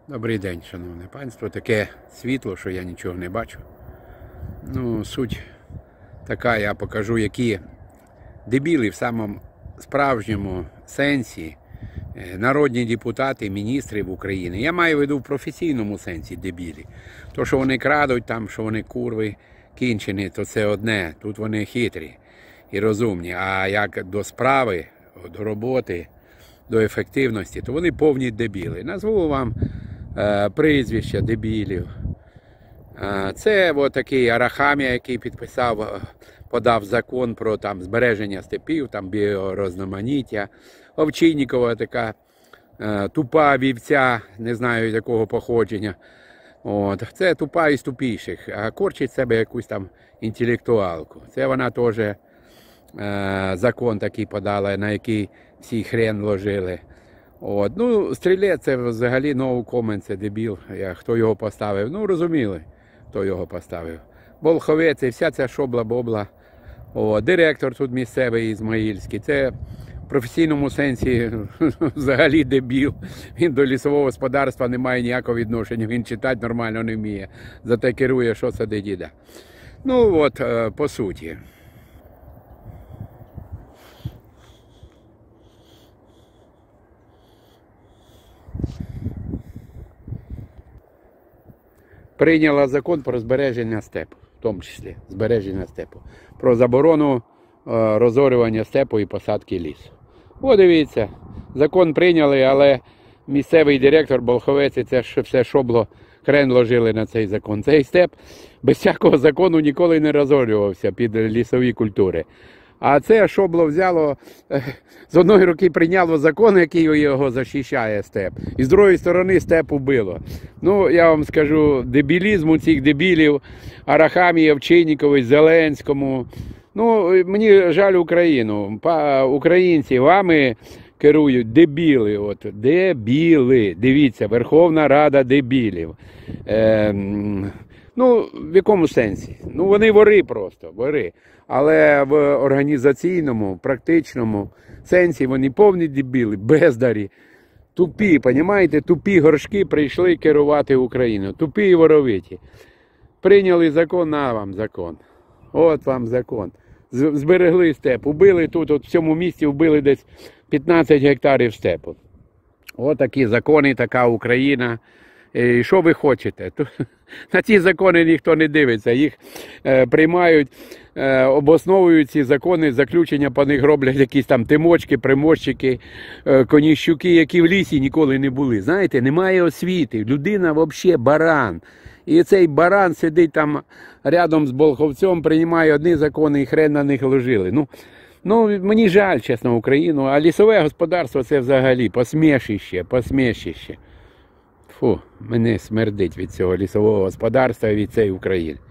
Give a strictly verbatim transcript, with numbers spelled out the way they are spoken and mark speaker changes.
Speaker 1: Добрий день, шановне панство. Таке світло, що я нічого не бачу. Ну, суть така, я покажу, які дебіли в самому справжньому сенсі народні депутати, міністри в Україні. Я маю в виду в професійному сенсі дебілі. То, що вони крадуть там, що вони курви кінчені, то це одне. Тут вони хитрі і розумні. А як до справи, до роботи, до ефективності, то вони повні дебіли. Назву вам е, прізвища дебілів. Е, це от такий Арахамія, який підписав, подав закон про там збереження степів, там біорозноманіття. Овчинникова така е, тупа вівця, не знаю якого походження. От. Це тупа із тупіших, а корчить себе якусь там інтелектуалку. Це вона теж е, закон такий подала, на який всі хрен вложили. От. Ну, Стрілець це взагалі no comment, це дебіл. Я, хто його поставив? Ну, розуміли, хто його поставив. Болховець і вся ця шобла-бобла. О, директор тут місцевий ізмаїльський. Це в професійному сенсі взагалі дебіл. Він до лісового господарства не має ніякого відношення. Він читати нормально не вміє. Зате керує, що це де діда. Ну от, по суті. Прийняла закон про збереження степу, в тому числі збереження степу, про заборону е, розорювання степу і посадки лісу. О, дивіться, закон прийняли, але місцевий директор Болховець, це ж все шобло, хрен ложили на цей закон. Цей степ без всякого закону ніколи не розорювався під лісові культури. А це шобло взяло, з одної руки прийняло закон, який його захищає степ, і з другої сторони степ убило. Ну, я вам скажу, дебілізму цих дебілів, Арахамії, Овчинниковій, Зеленському. Ну, мені жаль Україну. Українці, вами керують дебіли. От, дебіли. Дивіться, Верховна Рада дебілів. Ем... Ну, в якому сенсі? Ну, вони вори просто, вори. Але в організаційному, практичному сенсі вони повні дебіли, бездарі, тупі, понімаєте? Тупі горшки прийшли керувати Україною. Тупі і воровиті. Прийняли закон, на вам закон. От вам закон. Зберегли степ. Убили тут, от в цьому місті вбили десь п'ятнадцять гектарів степу. От такі закони, така Україна. І що ви хочете? На ці закони ніхто не дивиться, їх е, приймають, е, обосновують ці закони, заключення по них роблять якісь там тимочки, примощики, е, коніщуки, які в лісі ніколи не були. Знаєте, немає освіти, людина взагалі баран. І цей баран сидить там рядом з Болховцем, приймає одні закони і хрен на них ложили. Ну, ну мені жаль, чесно, Україну, а лісове господарство це взагалі посмішище, посмішище. Фу, мене смердить від цього лісового господарства і від цієї України.